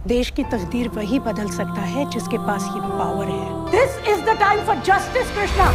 देश की तकदीर वही बदल सकता है जिसके पास ये पावर है। This is the time for justice, Krishna.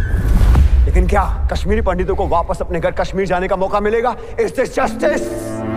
क्या कश्मीरी पंडितों को वापस अपने घर कश्मीर जाने का मौका मिलेगा? Is this justice?